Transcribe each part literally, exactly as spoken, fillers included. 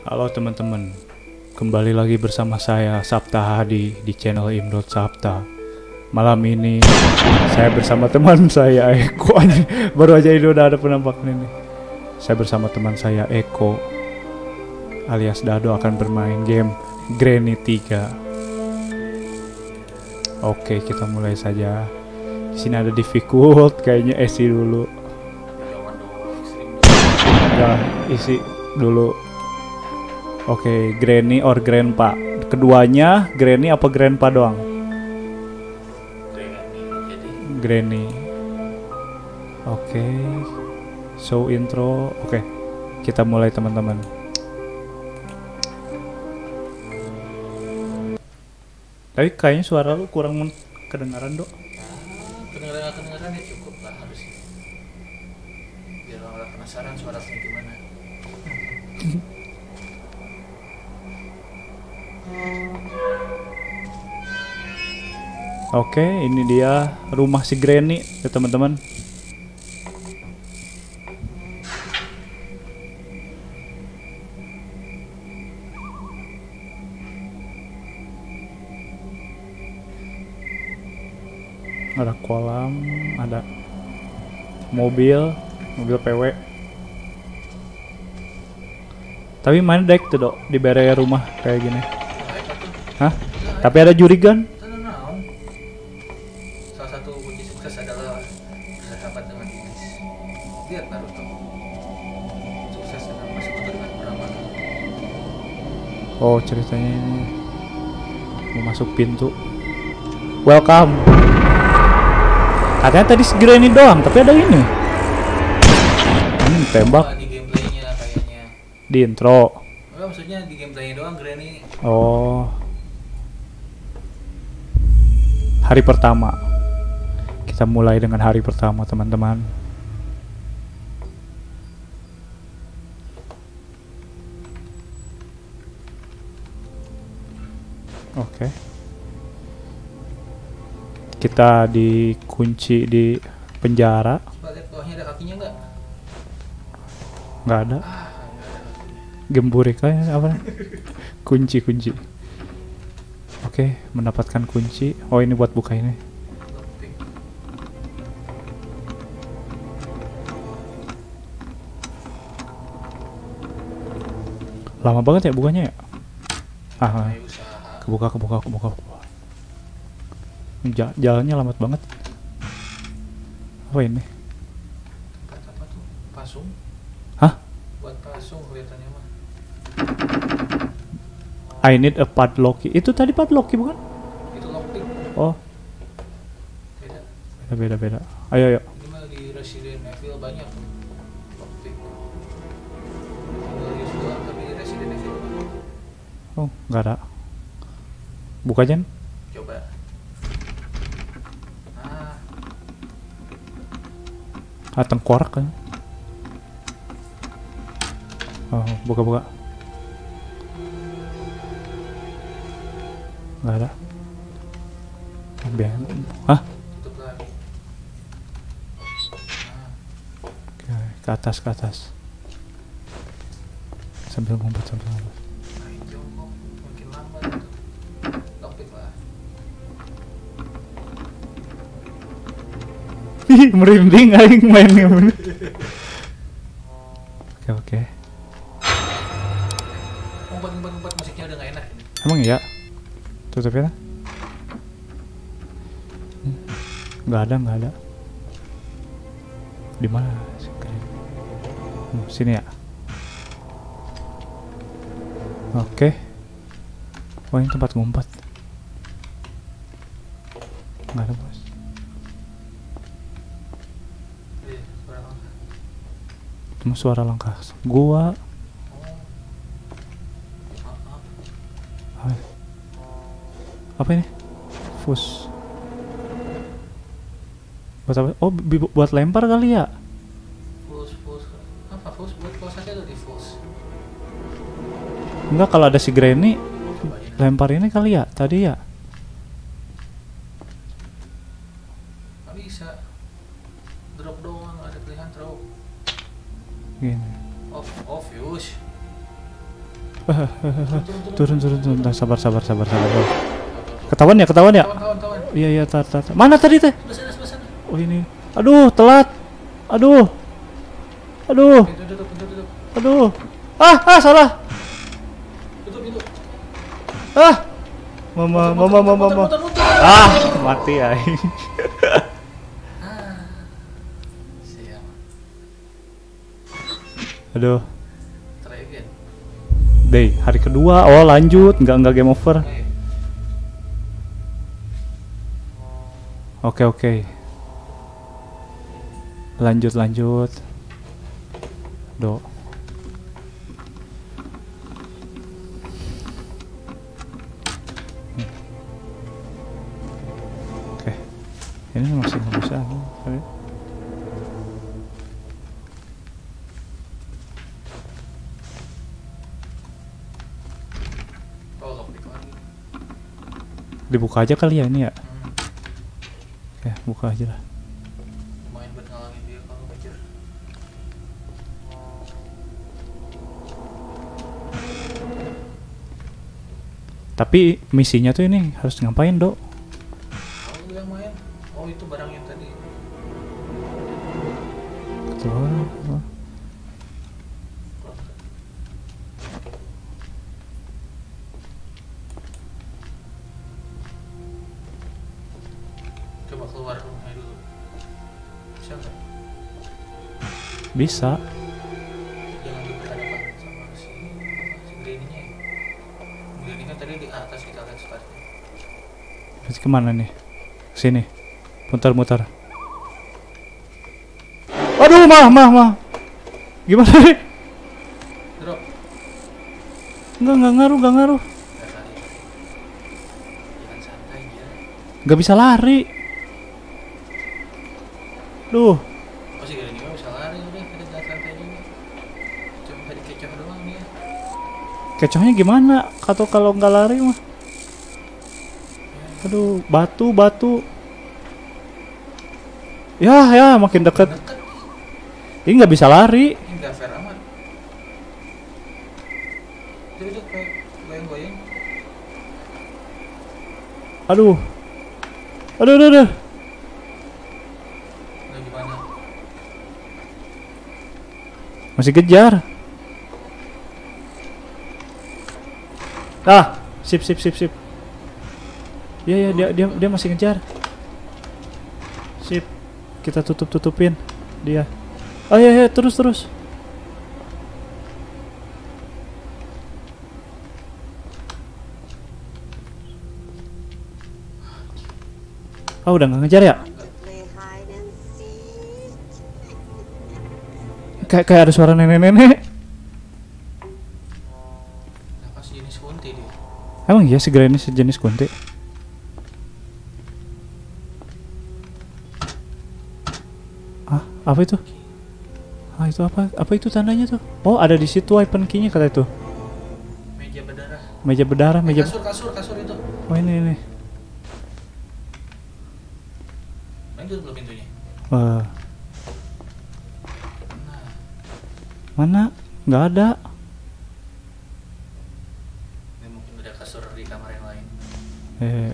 Halo teman-teman, kembali lagi bersama saya Sabta Hadi di channel Imdot Sabta. Malam ini saya bersama teman saya Eko. Baru aja ini udah ada penampakan ini. Saya bersama teman saya Eko alias Dado akan bermain game Granny tiga. Oke, kita mulai saja. Di sini ada difficult, kayaknya isi dulu. Ya, isi dulu. Oke, okay, Granny or Grandpa. Keduanya Granny apa Grandpa doang? Granny. Oke. Okay. Show intro. Oke. Okay. Kita mulai teman-teman. Tapi kayaknya suara lu kurang kedengaran, Dok. Kedengaran kedengaran ya cukup lah harusnya. Biar orang penasaran suaranya gimana. Oke, ini dia rumah si Granny ya teman-teman. Ada kolam, ada mobil, mobil P W. Tapi mana dek tuh Dok di area rumah kayak gini? Hah? Tapi ada jurigan? Salah satu kunci sukses adalah bersahabat dengan iblis. Lihat Naruto. Sukses dengan masuk dengan beramal. Oh, ceritanya ini mau masuk pintu. Welcome. Katanya tadi segera ini doang, tapi ada ini. Hmm, tembak. Di gameplaynya kayaknya. Di intro. Oh, maksudnya di gameplaynya doang Granny. Oh. Hari pertama. Kita mulai dengan hari pertama, teman-teman. Oke. Okay. Kita dikunci di penjara. Coba lihat bawahnya ada kakinya nggak? Nggak ada. Ah, Gemburik kayaknya apa? Kunci, kunci. Oke, okay, mendapatkan kunci. Oh, ini buat buka ini. Lama banget ya bukanya ya? Ah, kebuka, kebuka, kebuka, kebuka. Ja jalannya lambat banget. Apa ini? Tempat apa tuh? Pasung? Hah? Buat pasung kelihatannya mah. I need a padlock. Itu tadi padlock bukan? Itu lockpick. Oh. Beda. Beda, beda, beda. Ayo, ayo. Ini mah di Resident Evil banyak lockpick. Tinggal doang tapi di Resident Evil. Oh, nggak ada. Buka aja. Coba. Ah, Ah, tengkorak kan? Oh, buka-buka. Nggak ada. Biar. Hah? tutup lagi. Oke, ke atas, ke atas. Sambil ngumpet, sambil ngumpet. Main jongkok makin lambat itu. Lockpick lah. Ih, merinding aing main game. Oke, oke. Ngumpet ngumpet ngumpet musiknya udah nggak enak ini. Emang iya? Tutupnya? Hmm. Nggak ada, nggak ada. Di mana? Hmm, sini ya. Oke. Oh, ini tempat ngumpet. Nggak ada, bos. Iya, suara langkah. Cuma suara langkah. Gua. Oh. Maaf, maaf. Apa, apa ini? Fus. Buat apa? Oh, bi- buat lempar kali ya? Fus, fus. Apa fus? Buat fus aja tuh di fus. Enggak, kalau ada si Granny Coba aja. lempar ini kali ya? Tadi ya? Nggak bisa. Drop doang, ada pilihan throw. Gini. Off, off, yush. Turun turun turun. Nah, sabar sabar sabar sabar. Oh. Ketahuan ya ketahuan ya. Kawan, kawan, kawan. Iya iya tar tar. tar. Mana tadi teh? Sebelah sana, sebelah sana. Oh ini. Aduh telat. Aduh. Aduh. Pintu tutup, pintu tutup. Aduh. Ah ah salah. Tutup pintu. Ah. Mama mama mama mama. Muter, muter, muter. Ah mati aing. Ah. Siap. Aduh. Try again. Day hari kedua. Oh lanjut. Nggak nggak game over. Ayo. Oke oke. Lanjut lanjut. Do. Hmm. Oke. Ini masih nggak bisa. Tapi Oh, keplik lagi. dibuka aja kali ya ini ya. Hmm. Oke buka aja lah. Lumayan buat ngalangin dia kalau mikir. Tapi misinya tuh ini harus ngapain dok? Tahu yang main? Oh, itu barang yang tadi. Keluar. Oh. Coba keluar rumahnya dulu. Bisa nggak? Bisa. Jangan diberhadapan sama si apa, si Granny-nya ya. Granny kan tadi di atas kita lihat startnya. Berarti kemana nih? Sini. Muter-muter. Aduh mah mah mah. Gimana nih? Drop. Enggak enggak ngaruh enggak ngaruh. Nggak lari. Jangan santai ya. Nggak bisa lari. Duh. Oh, si Granny mah bisa lari udah, kita jangan santai juga. Cuma tadi kecoh doang dia. Kecohnya gimana? Atau kalau nggak lari mah? Aduh, batu batu. Ya ya makin deket. Deket. Ini nggak bisa lari. Ini nggak fair amat. Jadi tuh kayak goyang-goyang. Aduh. Aduh aduh aduh. Nah, gimana? Masih kejar. Ah, sip sip sip sip. Iya ya dia dia dia masih ngejar. Sip. Kita tutup tutupin dia. Oh iya iya terus terus. Oh udah nggak ngejar ya? Play hide and seek. Kayak kayak ada suara nenek-nenek. Apa sih jenis kunti dia? Emang iya si Granny sejenis kunti? Ah, apa itu? Ah, itu apa? Apa itu tandanya tuh? Oh, ada di situ weapon key-nya kata itu. Meja berdarah. Meja berdarah, Eh, meja. kasur, kasur, kasur itu. Oh, ini ini. Main tutup belum pintunya. Wah, Nah, mana? Nggak ada. ini mungkin ada kasur di kamar yang lain. Eh.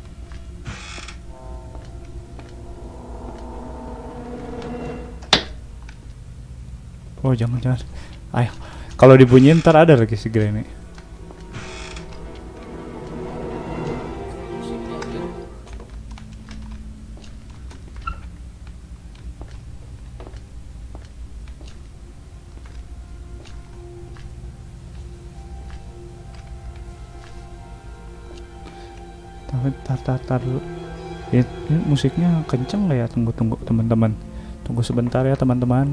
Oh, jangan jangan. Ayo. Kalau dibunyiin ntar ada lagi si Granny. Musiknya aja. Tapi tar tar tar dulu. Ya, ini musiknya kenceng nggak ya? Tunggu tunggu teman-teman. Tunggu sebentar ya teman-teman.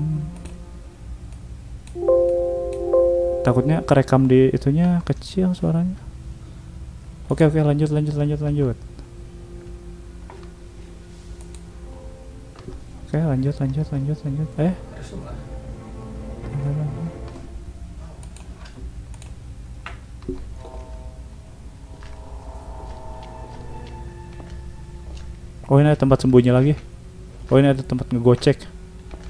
Takutnya kerekam di itunya kecil suaranya. Oke oke lanjut lanjut lanjut lanjut. Oke lanjut lanjut lanjut lanjut. Eh. Harus lah. Oh ini ada tempat sembunyi lagi. Oh ini ada tempat ngegocek.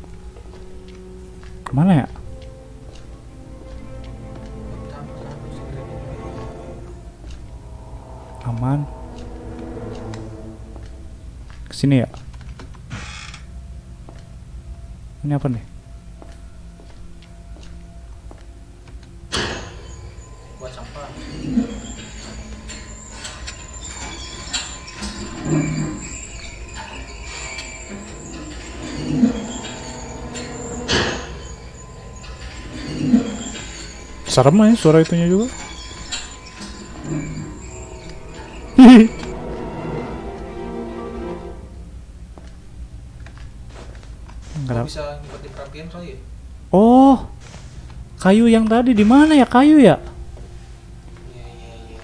Kemana ya? Pertama, pertama, sini. Aman. Kesini ya. Ini apa nih? Buat sampah. Serem ya suara itunya juga. Kok bisa ngikutin perapian soalnya? Oh, kayu yang tadi di mana ya kayu ya? Iya iya iya.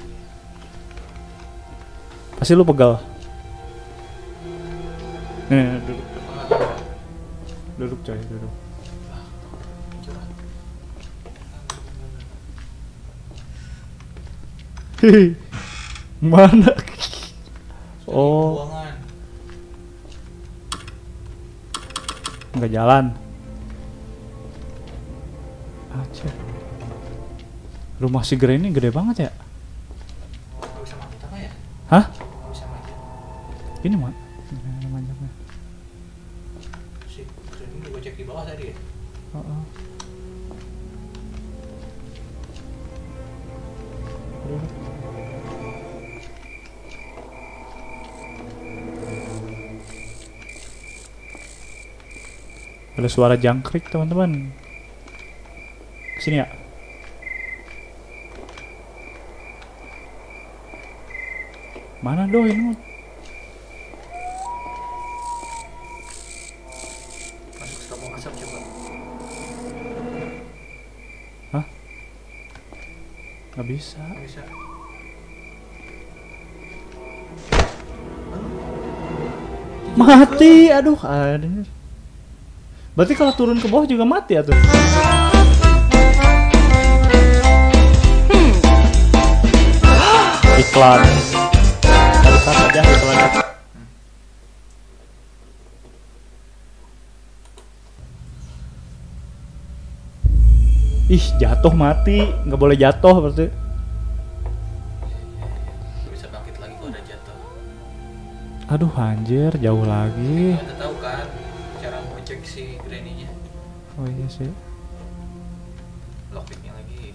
Pasti lu pegal. Nih, duduk. Duduk coy, duduk. Hehe. Mana? Oh, Buangan. nggak jalan. Aceh. Rumah si Granny gede banget ya? Nggak bisa manjat apa ya? Hah? Nggak bisa manjat. Ini mah. Ini manjatnya. Si ini juga cek di bawah tadi ya? Oh, oh. Ada suara jangkrik teman-teman. Kesini ya. Mana doh ini? Masuk serabong asap coba. Hah? Nggak bisa. Nggak bisa. Mati, aduh, ada. Berarti kalau turun ke bawah juga mati ya tuh. Iklan. Tadi kan aja iklan. Ih, jatuh mati, nggak boleh jatuh berarti. Bisa bangkit lagi kalau udah jatuh. Aduh, anjir, jauh lagi. Anda tahu kan cara ngecek si Granny-nya? Oh iya sih. Lockpicknya lagi.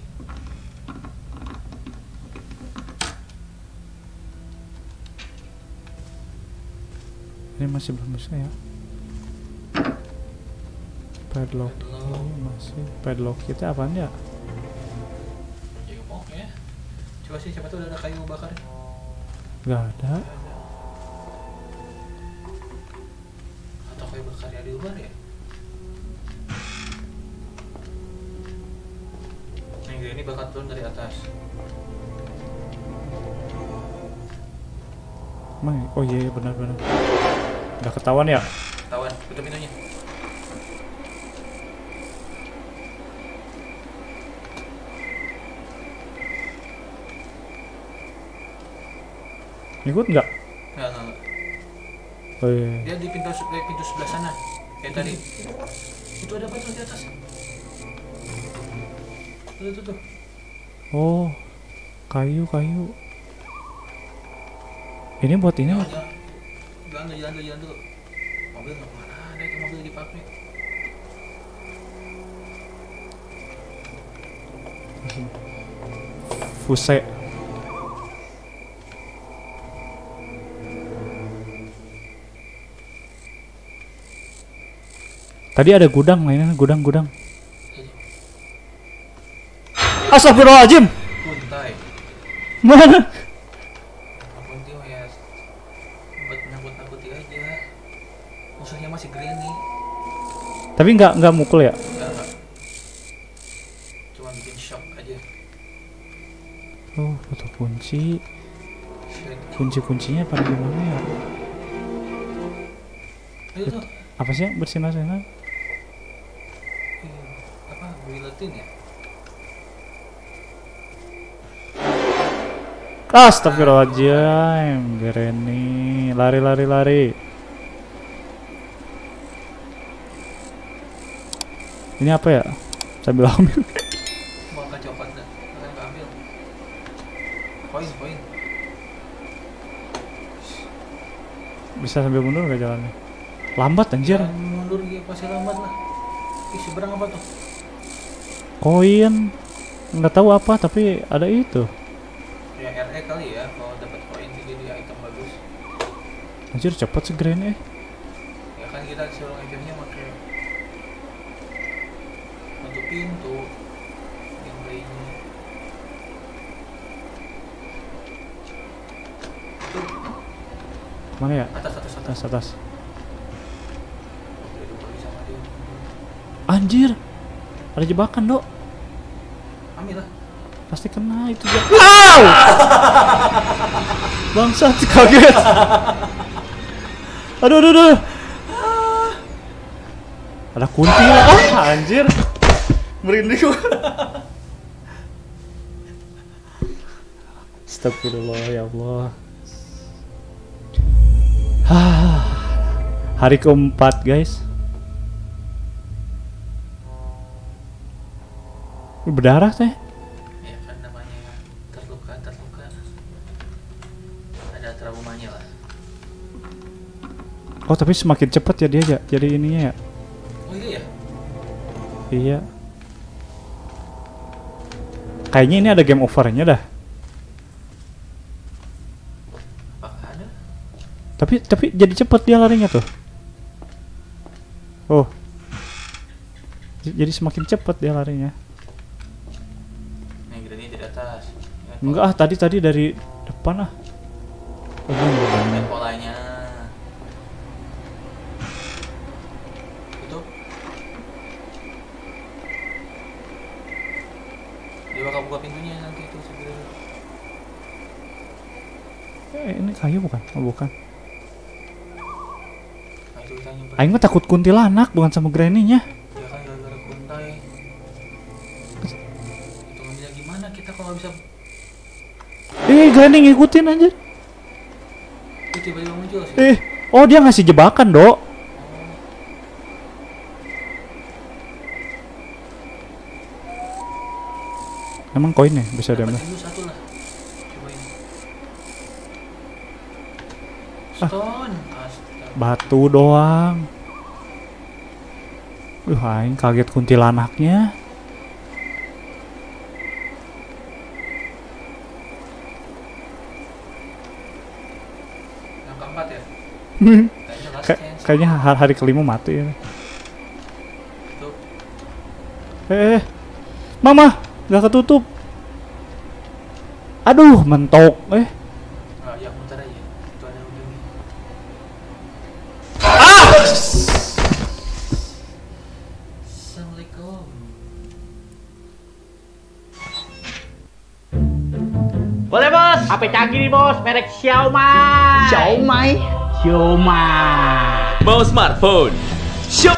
Ini masih belum bisa ya. Padlock. Padlock. Oh, masih. Padlock kita apaan ya? Ya ngomong ya. Coba sih siapa tuh udah ada kayu bakar. Gak ada. Atau kayu bakar ya di luar ya? Nih Granny bakar turun dari atas. Emang, oh iya, iya benar-benar. Udah ketahuan ya? Ketahuan, tutup pintunya. Ngikut nggak? Enggak, enggak, enggak. Oh iya. Dia di pintu se- pintu sebelah sana. Kayak tadi. Itu ada apa tuh di atas? Tuh, tuh, tuh. Oh, kayu kayu. Ini buat ini. Jangan, jangan. Jalan dulu, jalan dulu, jalan dulu. Mobil nggak kemana ada itu mobil di pabrik. Fuse. Tadi ada gudang mainan gudang-gudang. Astagfirullahaladzim. Kuntai. Mana? Apapun dia ya. Buat menakut-nakuti aja. Musuhnya masih Granny. Tapi nggak nggak mukul ya? Enggak, enggak. Cuma bikin shock aja. Oh, foto kunci. Shit. Kunci-kuncinya pada gimana ya? Itu tuh. Apa sih yang bersinar-sinar? Hmm, apa? Guillotine ya? Astagfirullahaladzim, Granny, lari lari lari. Ini apa ya? Sambil ambil. Mau ke coklat dah. Akan ambil. Poin, poin. Bisa sambil mundur gak jalannya? Lambat anjir. Jalan mundur gitu pasti lambat lah. Ih, seberang apa tuh? Koin. Nggak tahu apa tapi ada itu. Ya R E kali ya, kalau dapat koin jadi item bagus. Anjir cepet sih Granny. Ya kan kita disuruh itemnya pakai untuk pintu yang lainnya. Itu Mana ya? atas atas atas. Atas atas. Udah dua kali sama dia. Anjir. Ada jebakan, Dok. Ambil lah. Pasti kena itu dia. Wow! Bangsat kaget. Aduh aduh aduh. Ada kunti lah. Ah, anjir. Merinding gua. Astagfirullah ya Allah. Hah. Hari keempat, guys. Berdarah teh. Ya kan namanya terluka terluka. Ada traumanya lah. Oh tapi semakin cepat ya dia ya. Jadi ininya ya. Oh iya ya. Iya. Kayaknya ini ada game overnya dah. Apakah ada? Tapi tapi jadi cepet dia larinya tuh. Oh. J- Jadi semakin cepet dia larinya. Nih gini di atas. Lihat Enggak ah tadi tadi dari depan ah. Oh, ini pola- bebannya. lihat polanya. Itu. Dia bakal buka pintunya nanti itu segera. Eh, ini kayu bukan? Oh bukan. Nah itu kita nyimpen. Aing mah takut kuntilanak bukan sama Granny-nya. Ya kan gara-gara kuntai. Itu ngambilnya gimana kita kalau nggak bisa. Eh Granny ngikutin aja. Ih, tiba-tiba muncul sih. Eh, oh dia ngasih jebakan, Dok. Emang koinnya bisa Dapat diambil? dulu satu lah. Cobain. Ah. Stone. Astaga. Batu doang. Duh, aing kaget kuntilanaknya. Yang keempat ya? Hmm. Kayaknya last Kay- chance. kayaknya hari, hari kelima mati ya. Itu. Eh, eh. Mama, nggak ketutup. Aduh, mentok. Eh, Ah, ya muter aja. Itu ada ujungnya. Assalamualaikum. Boleh bos? H P canggih nih bos, merek Xiaomi. Xiaomi? Xiaomi. Mau smartphone? Shop!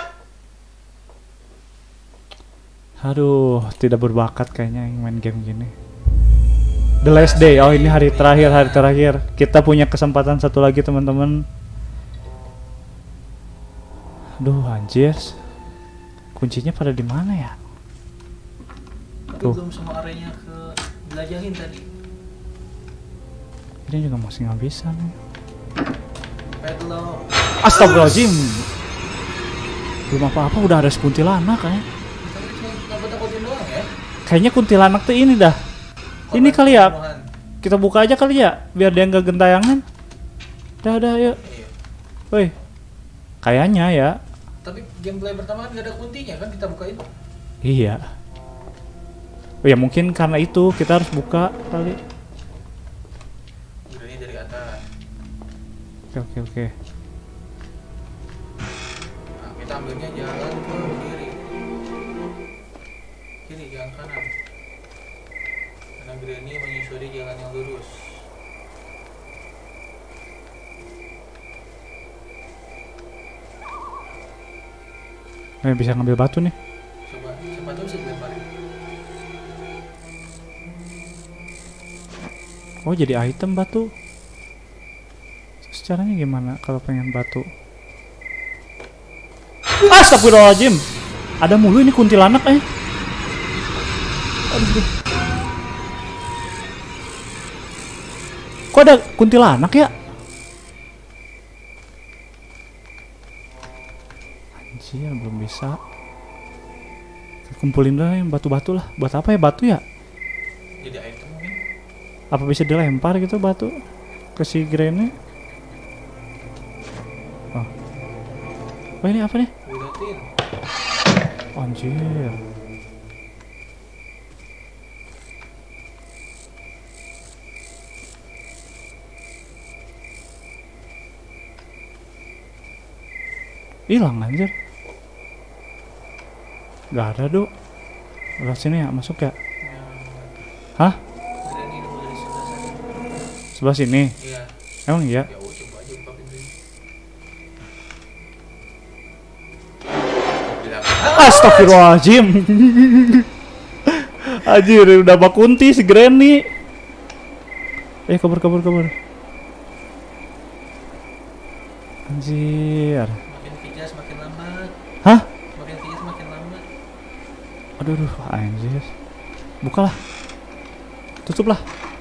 aduh, tidak berbakat kayaknya yang main game gini. The last day. Oh, ini hari terakhir, hari terakhir. Kita punya kesempatan satu lagi, teman-teman. Aduh, anjir. Kuncinya pada di mana ya? Tapi Tuh. belum semua areanya ke jelajahin tadi. Ini juga masih nggak bisa nih. Padlock. Astagfirullahaladzim. Belum apa-apa udah ada kuntilanak kayaknya. Tapi cuma nakut-nakutin doang ya. Kayaknya kuntilanak tuh ini dah. Ini Korban kali ya. pembunuhan. Kita buka aja kali ya, biar dia nggak gentayangan. Dah, dah, yuk. Iya. Woi. Kayaknya ya. Tapi gameplay pertama kan gak ada kuntinya kan kita bukain. Iya. Oh ya mungkin karena itu kita harus buka kali. Udah ini dari atas. Oke, oke, oke. Nah, kita ambilnya jalan ke kiri. Kiri, jangan kanan. Karena Granny menyusuri jalan yang lurus. Eh, bisa ngambil batu nih. Coba, siapa tahu bisa dilemparin. Oh jadi item batu. Terus caranya gimana kalau pengen batu? Astagfirullahaladzim. Ada mulu ini kuntilanak eh. Aduh. Kok ada kuntilanak ya? Anjir, belum bisa. Kumpulin dulu yang batu-batu lah. Buat apa ya batu ya? Jadi item mungkin. Apa bisa dilempar gitu batu ke si Granny? Oh. Oh ini apa nih? Widotin. Anjir. Hilang anjir. Gak ada, Dok. Lewat sini ya, masuk ya? Hah? Granny nunggu dari sebelah sana. Sebelah sini? Iya. Emang iya? Ya udah coba aja buka pintunya. Bilang, Astagfirullahaladzim. Anjir, udah bakunti si Granny. Eh, kabur, kabur, kabur. Anjir. makin kejas makin lambat. Hah? Makin kejas makin lambat. Aduh, aduh, anjir. Bukalah. Tutuplah.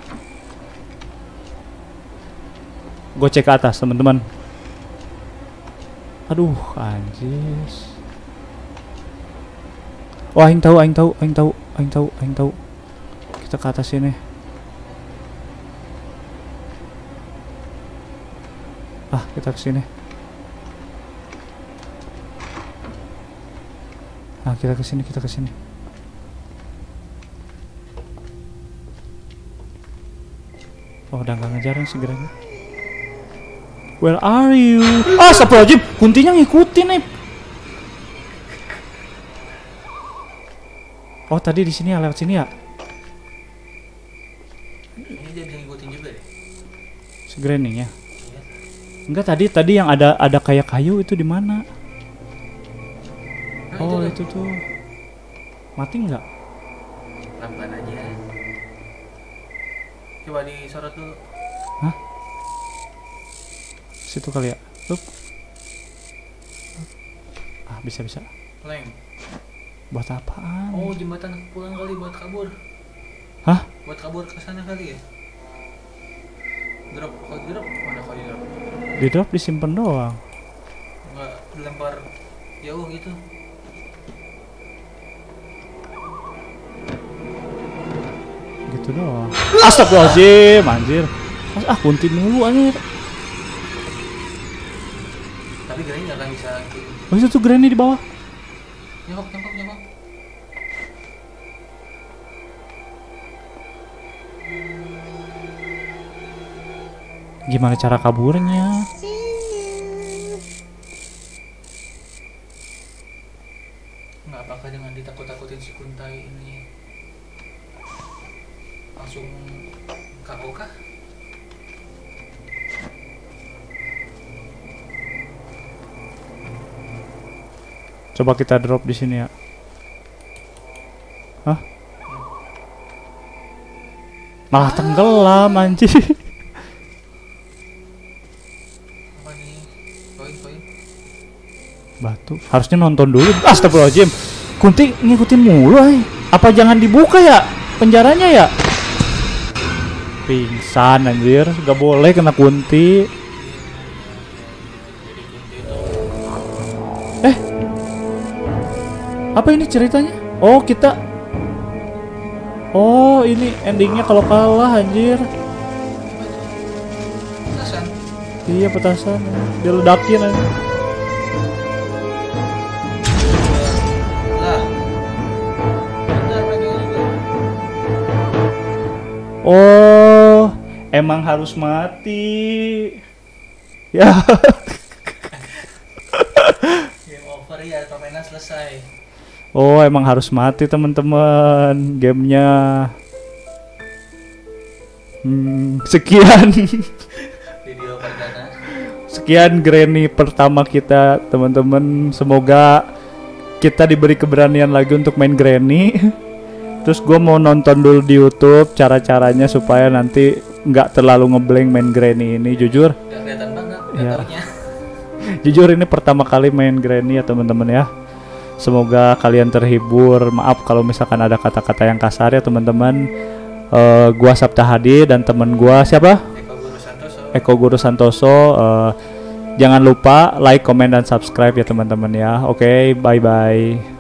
Gue cek ke atas, teman-teman. Aduh, anjir. Wah, aing tahu, aing tahu, aing tahu, aing tahu, aing tahu. Kita ke atas sini. Ah, kita ke sini. Ah, kita ke sini, kita ke sini. Oh, udah nggak ngejar yang segera. Where are you? Ah, astagfirullahaladzim, kuntinya ngikutin nih. Oh, tadi di sini ya, lewat sini ya. Ini dia bisa ngikutin juga deh. Si Granny ya. Iya. Enggak, tadi tadi yang ada ada kayak kayu itu di mana? Nah, Oh, itu, itu tuh. Mati nggak? Lamban aja. Coba disorot dulu. Hah? Situ kali ya. Up. Ah, bisa bisa. Leng. Buat apaan? Oh, jembatan pulang kali buat kabur. Hah? Buat kabur ke sana kali ya. Drop, kau drop mana kau drop? Di drop disimpan doang. Enggak dilempar jauh gitu. Gitu doang. Astagfirullahaladzim, anjir. Mas, ah, kunti mulu anjir. Tapi Granny nggak akan bisa. Oh, itu tuh Granny di bawah. Nyokap, nyokap, nyokap. Gimana cara kaburnya? Nggak apakah dengan ditakut-takutin si Kuntai ini langsung K O kah? Coba kita drop di sini ya. Hah? Malah tenggelam anjir. Apa nih? Poin, poin. Batu. Harusnya nonton dulu. Astagfirullahaladzim. Kunti ngikutin mulu ay. Apa jangan dibuka ya penjaranya ya? Pingsan anjir. Gak boleh kena kunti. Eh, apa ini ceritanya? Oh, kita. Oh, ini endingnya kalau kalah anjir. Petasan. Iya, petasan. Diledakin aja. Lah. Bentar mereka juga. Oh, emang harus mati. Ya. Game over ya, permainan selesai. Oh, emang harus mati teman-teman gamenya. Hmm, sekian. Video perdana. Sekian Granny pertama kita teman-teman. Semoga kita diberi keberanian lagi untuk main Granny. Terus gue mau nonton dulu di YouTube cara-caranya supaya nanti nggak terlalu ngeblank main Granny ini. Jujur, Gak kelihatan banget Ya. datonya. jujur ini pertama kali main Granny ya teman-teman ya. Semoga kalian terhibur. Maaf kalau misalkan ada kata-kata yang kasar ya teman-teman. Uh, gua Sabta Hadi dan teman gua siapa? Eko Guru Santoso. Eko Guru Santoso. Uh, Jangan lupa like, comment, dan subscribe ya teman-teman ya. Oke, bye bye.